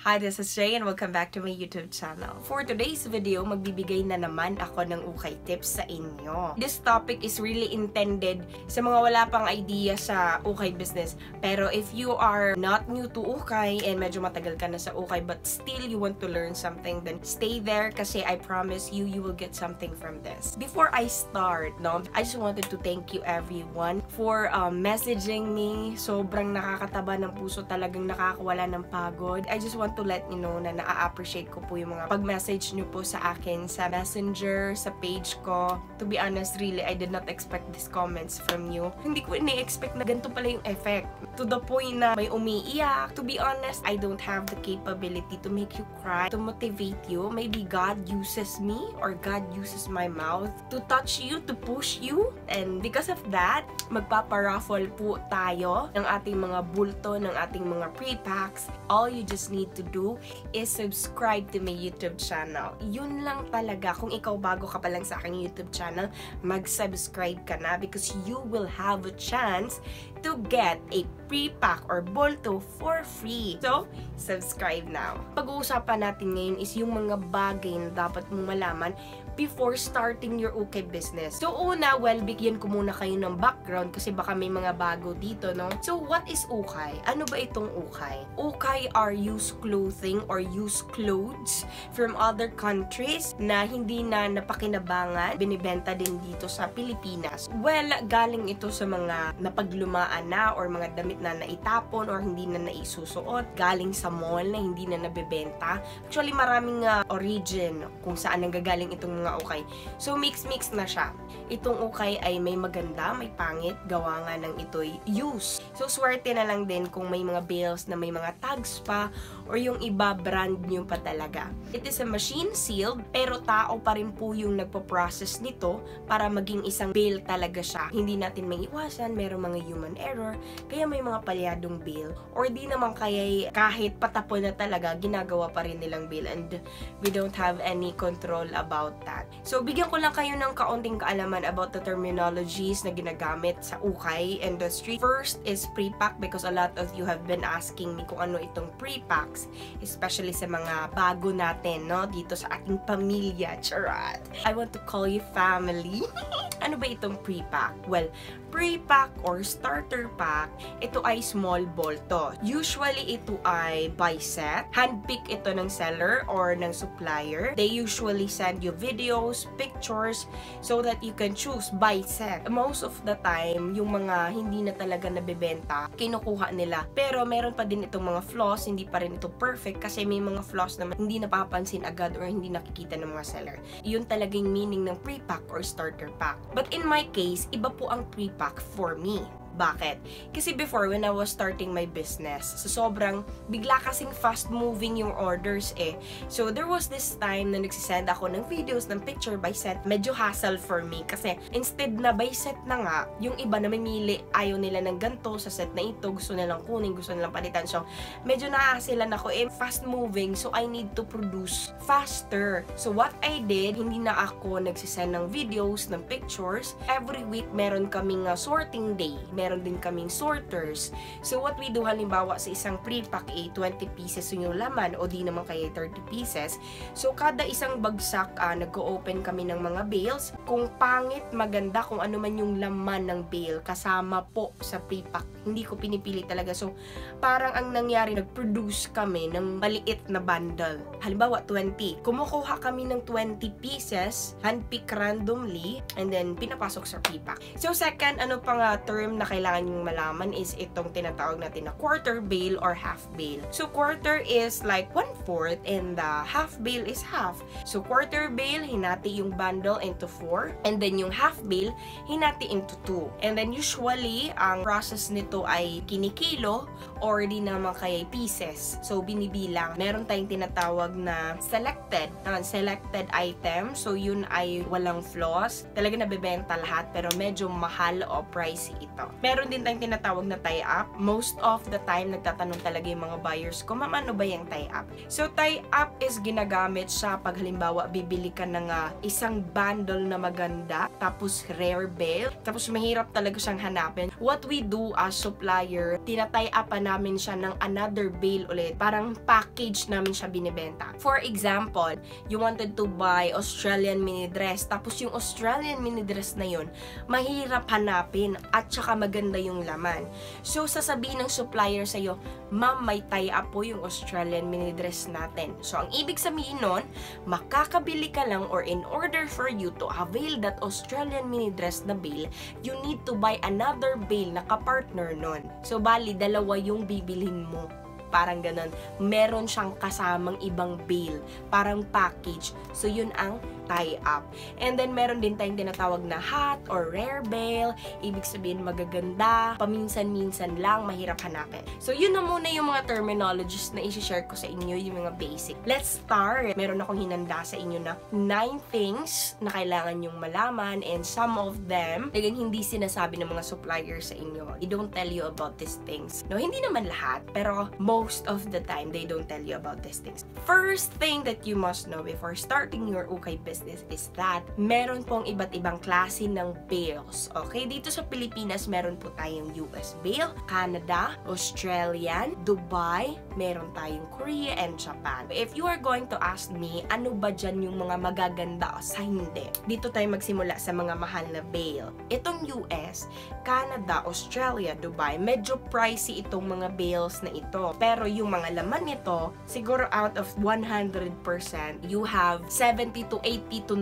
Hi, this is Jay and welcome back to my YouTube channel. For today's video, magbibigay na naman ako ng ukay tips sa inyo. This topic is really intended sa mga wala pang idea sa ukay business. Pero if you are not new to ukay and medyo matagal ka na sa ukay but still you want to learn something, then stay there kasi I promise you, you will get something from this. Before I start, I just wanted to thank you everyone for messaging me. Sobrang nakakataba ng puso, talagang nakakawala ng pagod. I just want to let you know na na-appreciate ko po yung mga pag-message nyo po sa akin sa messenger, sa page ko. To be honest, really, I did not expect these comments from you. Hindi ko ini-expect na ganito pala yung effect. To the point na may umiiyak. To be honest, I don't have the capability to make you cry, to motivate you. Maybe God uses me or God uses my mouth to touch you, to push you. And because of that, magpaparaffle po tayo ng ating mga bulto, ng ating mga pre-packs. All you just need to do is subscribe to my YouTube channel. Yun lang talaga. Kung ikaw bago ka pa lang sa aking YouTube channel, mag-subscribe ka na because you will have a chance to get a pre-pack or bolto for free. So, subscribe now. Pag-uusapan natin ngayon is yung mga bagay na dapat mong malaman before starting your ukay business. So, una, bigyan ko muna kayo ng background kasi baka may mga bago dito, no? So, what is ukay? Ano ba itong ukay? Ukay are used clothing or used clothes from other countries na hindi na napakinabangan, binibenta din dito sa Pilipinas. Well, galing ito sa mga napaglumaan na or mga damit na naitapon or hindi na naisusuot. Galing sa mall na hindi na nabebenta. Actually, maraming origin kung saan nanggagaling itong mga ukay. So, mix-mix na siya. Itong ukay ay may maganda, may pangit, gawa nga ng ito'y use. So, swerte na lang din kung may mga bales na may mga tags pa or yung iba brand new pa talaga. It is a machine sealed, pero tao pa rin po yung nagpo-process nito para maging isang bale talaga siya. Hindi natin may iwasan, merong mga human error, kaya may mga palyadong bale. Or di naman kaya kahit patapon na talaga, ginagawa pa rin nilang bale and we don't have any control about that. So, bigyan ko lang kayo ng kaunting kaalaman about the terminologies na ginagamit sa ukay industry. First is pre-pack because a lot of you have been asking me kung ano itong pre-packs, especially sa mga bago natin, no? Dito sa ating pamilya, charot. I want to call you family. Ano ba itong pre-pack? Well, pre-pack or starter pack, ito ay small bolto. Usually, ito ay by set. Handpick ito ng seller or ng supplier. They usually send you videos, pictures, so that you can choose by set. Most of the time, yung mga hindi na talaga nabebenta, kinukuha nila. Pero meron pa din itong mga flaws, hindi pa rin ito perfect kasi may mga flaws na hindi napapansin agad or hindi nakikita ng mga seller. Yun talagang meaning ng pre-pack or starter pack. But in my case, iba po ang pre-pack for me. Bakit? Kasi before, when I was starting my business, so sobrang bigla kasing fast-moving yung orders eh. So, there was this time na nagsisend ako ng videos, ng picture by set. Medyo hassle for me kasi instead na by set na nga, yung iba na mamili, ayaw nila ng ganito sa set na ito, gusto nilang kunin, gusto nilang palitan. So, medyo naasilan ako eh, fast-moving, so I need to produce faster. So, what I did, hindi na ako nagsisend ng videos, ng pictures. Every week, meron kaming sorting day. Meron din kaming sorters. So, what we do, halimbawa sa isang pre-pack, 20 pieces yung laman o di naman kaya 30 pieces. So, kada isang bagsak, nag-o-open kami ng mga bales. Kung pangit, maganda, kung ano man yung laman ng bale, kasama po sa pre-pack. Hindi ko pinipili talaga. So, parang ang nangyari, nag-produce kami ng maliit na bundle. Halimbawa, 20. Kumukuha kami ng 20 pieces, handpick randomly, and then pinapasok sa pre-pack. So, second, ano pang term na kailangan yung malaman is itong tinatawag natin na quarter bale or half bale. So, quarter is like 1/4 and the half bale is half. So, quarter bale, hinati yung bundle into 4 and then yung half bale, hinati into 2. And then usually, ang process nito ay kinikilo or di naman kaya pieces. So, binibilang. Meron tayong tinatawag na selected item. So, yun ay walang flaws. Talaga nabebenta lahat pero medyo mahal o pricey ito. Meron din tayong tinatawag na tie-up. Most of the time, nagtatanong talaga yung mga buyers ko, ma'am, ano ba yung tie-up? So, tie-up is ginagamit siya pag halimbawa, bibili ka ng isang bundle na maganda, tapos rare bale, tapos mahirap talaga siyang hanapin. What we do as supplier, tinatay up namin siya ng another bale ulit. Parang package namin siya binibenta. For example, you wanted to buy Australian mini dress, tapos yung Australian mini dress na yun, mahirap hanapin at saka maganda yung laman. So, sasabihin ng supplier sa'yo, ma'am, may tie-up po yung Australian mini dress natin. So, ang ibig sabihin nun, makakabili ka lang or in order for you to avail that Australian mini dress na bale, you need to buy another bale na kapartner nun. So, bali, dalawa yung bibilhin mo. Parang ganun. Meron siyang kasamang ibang bale. Parang package. So, yun ang tie-up. And then, meron din tayong tinatawag na hot or rare bale. Ibig sabihin, magaganda. Paminsan-minsan lang, mahirap hanapin. So, yun na muna yung mga terminologies na isi-share ko sa inyo, yung mga basic. Let's start. Meron akong hinanda sa inyo na 9 things na kailangan yung malaman, and some of them, talagang hindi sinasabi ng mga suppliers sa inyo. They don't tell you about these things. No, hindi naman lahat, pero most of the time, they don't tell you about these things. First thing that you must know before starting your ukay business is that meron pong iba't ibang klase ng bales. Okay? Dito sa Pilipinas, meron po tayong US bale, Canada, Australian, Dubai, meron tayong Korea, and Japan. If you are going to ask me, ano ba dyan yung mga magaganda o sa hindi? Dito tayo magsimula sa mga mahal na bale. Itong US, Canada, Australia, Dubai, medyo pricey itong mga bales na ito. Pero yung mga laman nito, siguro out of 100%, you have 70 to 80 to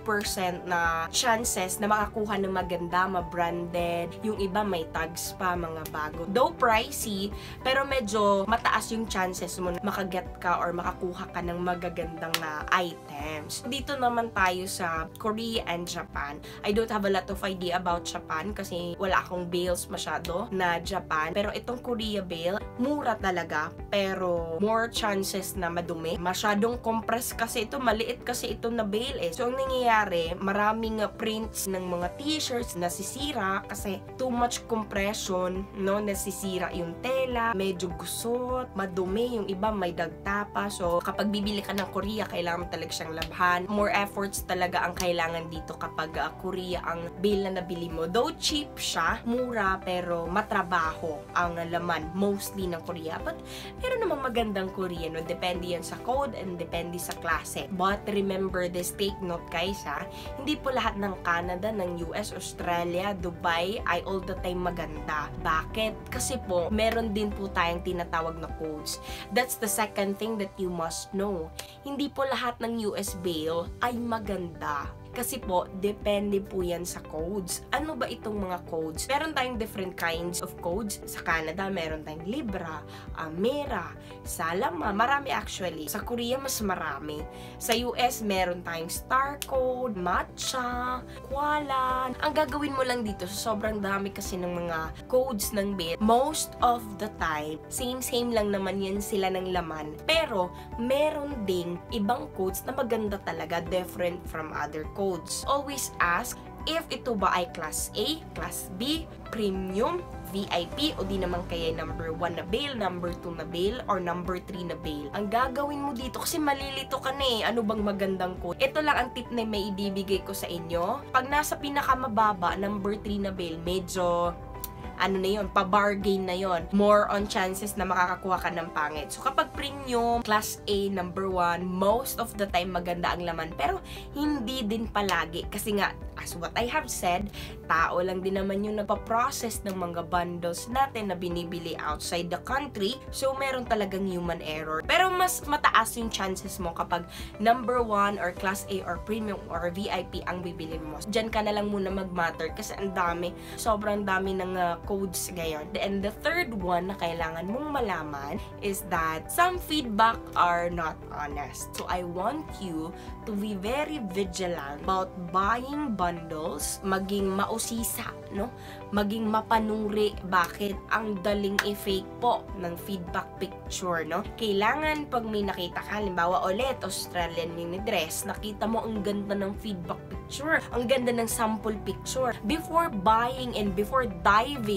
90% na chances na makakuha ng maganda, ma-branded. Yung iba may tags pa, mga bago. Though pricey, pero medyo mataas yung chances mo na makaget ka or makakuha ka ng magagandang na items. Dito naman tayo sa Korea and Japan. I don't have a lot of idea about Japan kasi wala akong bales masyado na Japan. Pero itong Korea bale, mura talaga, pero more chances na madumi. Masyadong compress kasi ito, maliit kasi ito na bale eh. So, ang nangyayari, maraming prints ng mga t-shirts nasisira kasi too much compression, no? Nasisira yung tela, medyo gusot, madumi, yung iba may dagtapa. So, kapag bibili ka ng Korea, kailangan talaga siyang labhan. More efforts talaga ang kailangan dito kapag Korea ang bale na nabili mo. Though cheap siya, mura, pero matrabaho ang laman, mostly ng Korea. But, meron namang magandang Korean, no? Depende yan sa code and depende sa klase. But, remember this, take note guys ha, hindi po lahat ng Canada, ng US, Australia, Dubai ay all the time maganda. Bakit? Kasi po, meron din po tayong tinatawag na codes. That's the second thing that you must know. Hindi po lahat ng US bale ay maganda. Kasi po, depende po yan sa codes. Ano ba itong mga codes? Meron tayong different kinds of codes. Sa Canada, meron tayong Libra, Mera, Salama, marami actually. Sa Korea, mas marami. Sa US, meron tayong Star Code, Matcha, Kualan. Ang gagawin mo lang dito, sobrang dami kasi ng mga codes ng bale. Most of the time, same lang naman yan sila ng laman. Pero, meron ding ibang codes na maganda talaga, different from other codes. Always ask if ito ba ay Class A, Class B, Premium, VIP, o di naman kaya number 1 na bale, number 2 na bale, or number 3 na bale. Ang gagawin mo dito, kasi malilito ka na eh, ano bang magandang code? Ito lang ang tip na may ibibigay ko sa inyo. Pag nasa pinakamababa, number 3 na bale, medyo ano na yun, pa-bargain na yun. More on chances na makakakuha ka ng pangit. So, kapag premium, class A, number 1, most of the time maganda ang laman. Pero, hindi din palagi. Kasi nga, as what I have said, tao lang din naman yung napaprocess ng mga bundles natin na binibili outside the country. So, meron talagang human error. Pero, mas mataas yung chances mo kapag number 1 or class A or premium or VIP ang bibili mo. Diyan ka na lang muna mag-matter kasi ang dami, sobrang dami ng codes ngayon. And the third one na kailangan mong malaman is that some feedback are not honest. So, I want you to be very vigilant about buying bundles, maging mausisa, no? Maging mapanuri. Bakit? Ang daling i-fake po ng feedback picture, no? Kailangan pag may nakita ka, halimbawa ulit, Australian mini dress, nakita mo ang ganda ng feedback picture, ang ganda ng sample picture. Before buying and before diving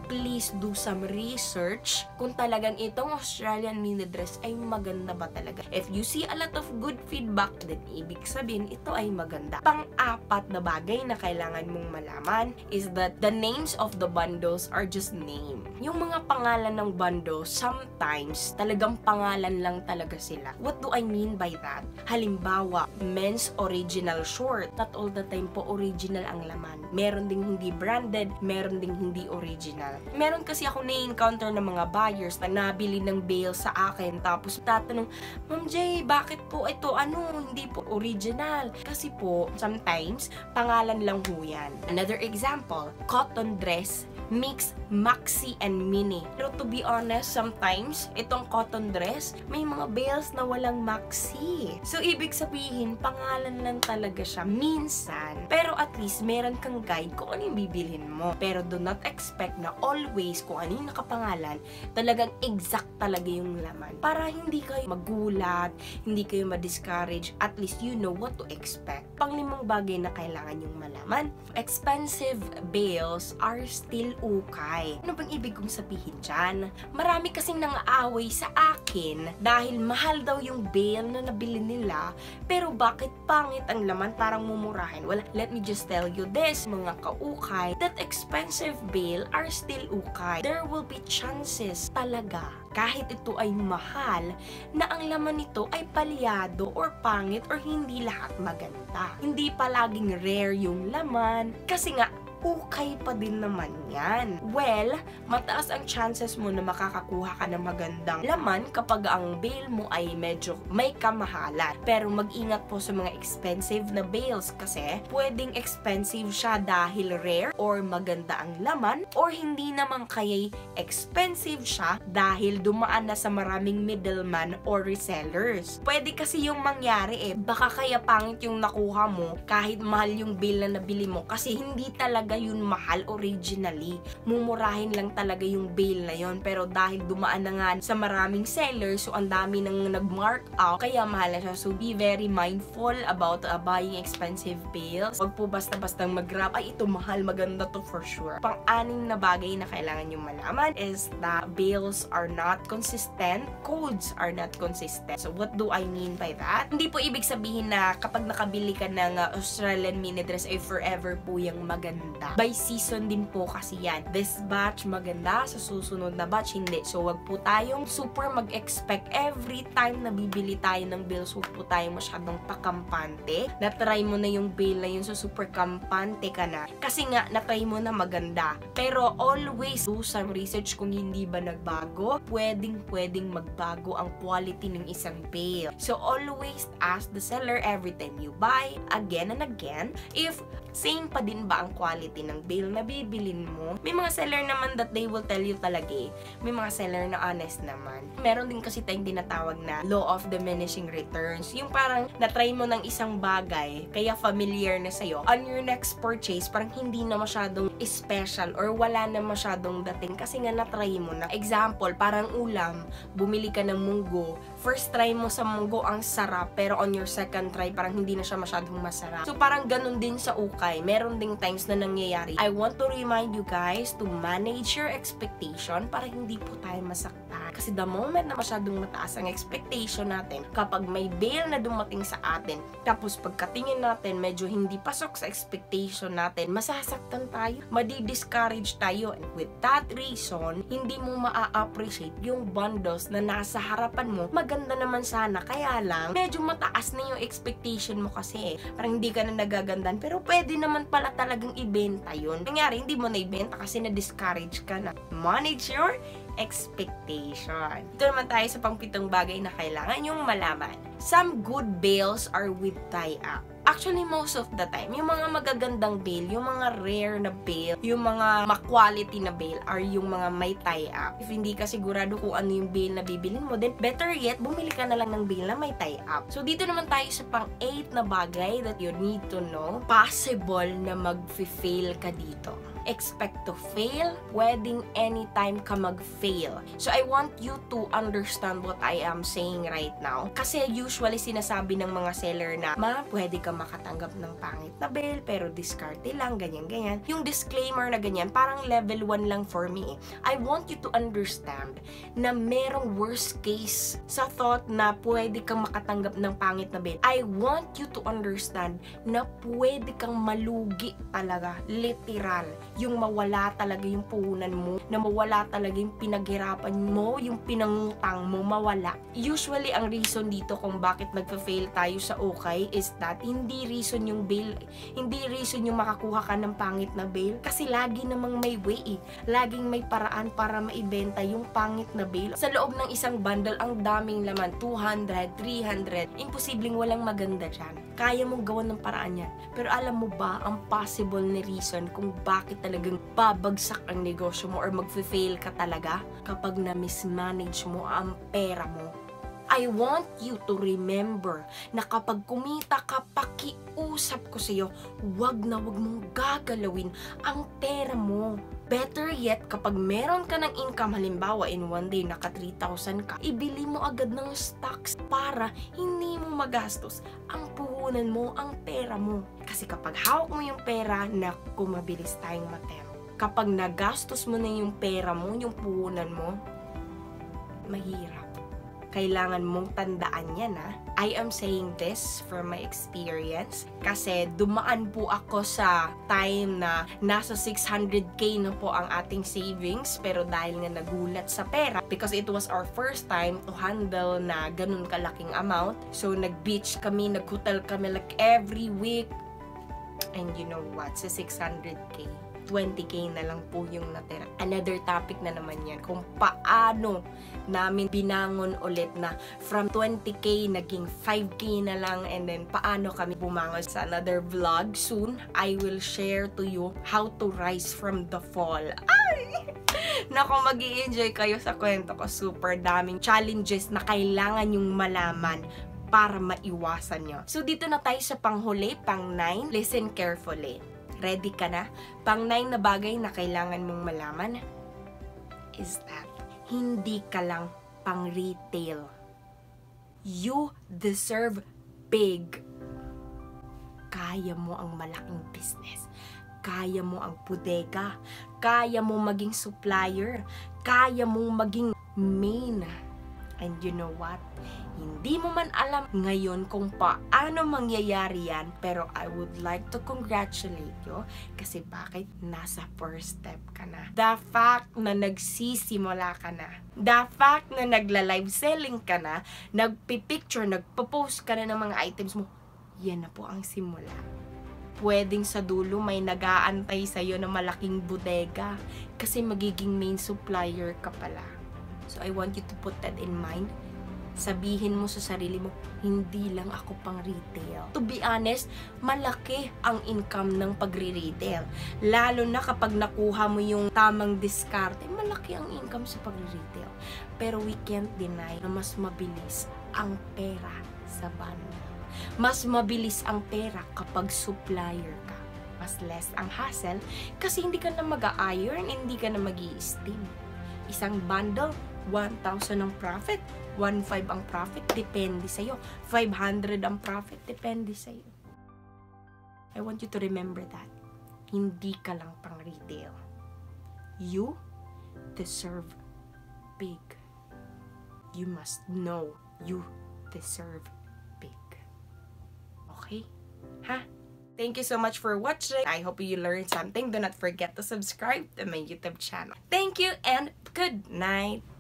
please do some research kung talagang itong Australian mini dress ay maganda ba talaga. If you see a lot of good feedback, then ibig sabihin ito ay maganda. Pang-apat na bagay na kailangan mong malaman is that the names of the bundles are just name. Yung mga pangalan ng bundles, sometimes talagang pangalan lang talaga sila. What do I mean by that? Halimbawa, men's original short. Not all the time po original ang laman. Meron ding hindi branded, meron ding hindi original. Meron kasi ako na-encounter ng mga buyers na nabili ng bail sa akin tapos tatanong, Ma'am Jay, bakit po ito? Hindi po original. Kasi po, sometimes, pangalan lang po yan. Another example, cotton dress mix maxi and mini. Pero to be honest, sometimes, itong cotton dress, may mga bails na walang maxi. So, ibig sabihin, pangalan lang talaga siya. Minsan. Pero at least, meron kang guide kung ano yung bibilhin mo. Pero do not expect na always kung ano yung nakapangalan, talagang exact talaga yung laman. Para hindi kayo magulat, hindi kayo ma-discourage, at least you know what to expect. Panglimang bagay na kailangan yung malaman, expensive bails are still ukay. Ano bang ibig kong sabihin dyan? Marami kasing nang-aaway sa akin dahil mahal daw yung bail na nabili nila, pero bakit pangit ang laman, parang mumurahin? Well, let me just tell you this, mga kaukay, that expensive bail are still ukay. There will be chances talaga, kahit ito ay mahal, na ang laman nito ay palyado or pangit or hindi lahat maganda. Hindi palaging rare yung laman kasi nga ukay pa din naman yan. Well, mataas ang chances mo na makakakuha ka ng magandang laman kapag ang bail mo ay medyo may kamahalan. Pero mag-ingat po sa mga expensive na bails kasi pwedeng expensive siya dahil rare or maganda ang laman, or hindi naman kaya'y expensive siya dahil dumaan na sa maraming middleman or resellers. Pwede kasi yung mangyari baka kaya pangit yung nakuha mo kahit mahal yung bail na nabili mo kasi hindi talaga yun mahal originally. Mumurahin lang talaga yung bail na yun. Pero dahil dumaan na nga sa maraming sellers, so ang dami nang nag-mark out, kaya mahal na siya. So be very mindful about buying expensive bails. Huwag po basta-bastang mag-grab, ay ito mahal, maganda to for sure. Pang-anim na bagay na kailangan yung malaman is that bails are not consistent, codes are not consistent. So what do I mean by that? Hindi po ibig sabihin na kapag nakabili ka ng Australian mini dress ay forever po yung maganda. By season din po kasi yan. This batch maganda, sa susunod na batch hindi. So wag po tayong super mag-expect every time na bibili tayo ng bails. Wag po tayong masyadong pakampante. Na-try mo na yung bail na yun, so super kampante ka na. Kasi nga, na-try mo na maganda. Pero always do some research kung hindi ba nagbago. Pwedeng magbago ang quality ng isang bail. So always ask the seller every time you buy, again and again, if same pa din ba ang quality ng bail na bibilin mo. May mga seller naman that they will tell you talaga May mga seller na honest naman. Meron din kasi tayong tinatawag na law of diminishing returns. Yung parang na-try mo ng isang bagay, kaya familiar na sa'yo. On your next purchase, parang hindi na masyadong special or wala na masyadong dating kasi nga na-try mo na. Example, parang ulam, bumili ka ng munggo. First try mo sa munggo, ang sarap, pero on your second try, parang hindi na siya masyadong masarap. So parang ganun din sa ukay. Meron ding times na nangyayari. I want to remind you guys to manage your expectation para hindi po tayo masaktan. Kasi the moment na masyadong mataas ang expectation natin, kapag may bail na dumating sa atin, tapos pagkatingin natin, medyo hindi pasok sa expectation natin, masasaktan tayo, madi-discourage tayo. And with that reason, hindi mo ma-appreciate yung bundles na nasa harapan mo. Maganda naman sana, kaya lang, medyo mataas na yung expectation mo kasi. Parang hindi ka na nagagandan, pero pwede naman pala talagang ibenta yun. Nangyari, hindi mo na ibenta kasi na-discourage ka na. Manage your expectation. Ito naman tayo sa pang-pitong bagay na kailangan yung malaman. Some good bails are with tie-up. Actually, most of the time, yung mga magagandang bail, yung mga rare na bail, yung mga ma-quality na bail are yung mga may tie-up. If hindi ka sigurado kung ano yung bail na bibilin mo, then better yet, bumili ka na lang ng bail na may tie-up. So, dito naman tayo sa pang-8 na bagay that you need to know. Possible na mag-fail ka dito. expect to fail. Pwedeng anytime ka mag-fail. So I want you to understand what I am saying right now. Kasi usually sinasabi ng mga seller na, pwede ka makatanggap ng pangit na bail, pero diskarte lang, ganyan-ganyan. Yung disclaimer na ganyan, parang level 1 lang for me. I want you to understand na merong worst case sa thought na pwede kang makatanggap ng pangit na bail. I want you to understand na pwede kang malugi talaga, literal. Yung mawala talaga yung puhunan mo, na mawala talaga yung pinaghirapan mo, yung pinangutang mo, mawala. Usually, ang reason dito kung bakit nagpa-fail tayo sa okay is that hindi reason yung bail, hindi reason yung makakuha ka ng pangit na bail. Kasi lagi namang may way eh. Laging may paraan para maibenta yung pangit na bail. Sa loob ng isang bundle, ang daming laman, 200, 300, imposibleng walang maganda dyan. Kaya mong gawan ng paraan yan. Pero alam mo ba ang possible na reason kung bakit talagang babagsak ang negosyo mo or mag-fail ka talaga kapag na-mismanage mo ang pera mo? I want you to remember na kapag kumita ka, pakiusap ko sa'yo, wag na wag mong gagalawin ang pera mo. Better yet, kapag meron ka ng income, halimbawa in one day naka 3,000 ka, ibili mo agad ng stocks para hindi mo magastos ang puhunan mo, ang pera mo. Kasi kapag hawak mo yung pera, naku, mabilis tayong matem. Kapag nagastos mo na yung pera mo, yung puhunan mo, mahirap. Kailangan mong tandaan yan, ha? I am saying this from my experience kasi dumaan po ako sa time na nasa 600k na po ang ating savings, pero dahil nga nagulat sa pera because it was our first time to handle na ganun kalaking amount, so nag-beach kami, nag-hotel kami like every week, and you know what, sa 600k 20k na lang po yung natira. Another topic na naman yan, kung paano namin binangon ulit na from 20k naging 5k na lang, and then paano kami bumangon. Sa another vlog soon, I will share to you how to rise from the fall. Ay! Naku, mag-i-enjoy kayo sa kwento ko. Super daming challenges na kailangan yung malaman para maiwasan nyo. So dito na tayo sa panghuli, pang 9. Listen carefully. Ready ka na? Pang-9 na bagay na kailangan mong malaman is that hindi ka lang pang-retail. You deserve big. Kaya mo ang malaking business. Kaya mo ang bodega. Kaya mo maging supplier. Kaya mo maging main. And you know what? Hindi mo man alam ngayon kung paano mangyayari yan, pero I would like to congratulate you kasi bakit nasa first step ka na. The fact na nagsisimula ka na, the fact na nagla-live selling ka na, nagpipicture, nagpo-post ka na ng mga items mo, yan na po ang simula. Pwedeng sa dulo may nag-aantay sa'yo na malaking bodega kasi magiging main supplier ka pala. So I want you to put that in mind. Sabihin mo sa sarili mo, hindi lang ako pang retail. To be honest, malaki ang income ng pagre-retail. Lalo na kapag nakuha mo yung tamang diskarte, malaki ang income sa pagre-retail. Pero we can't deny na mas mabilis ang pera sa bundle. Mas mabilis ang pera kapag supplier ka. Mas less ang hassle kasi hindi ka na mag-a-iron, hindi ka na mag-i-steam. Isang bundle, 1,000 ang profit, 1,500 ang profit, depende sa'yo. 500 ang profit, depende sa'yo. I want you to remember that. Hindi ka lang pang retail. You deserve big. You must know you deserve big. Okay? Ha? Thank you so much for watching. I hope you learned something. Do not forget to subscribe to my YouTube channel. Thank you and good night.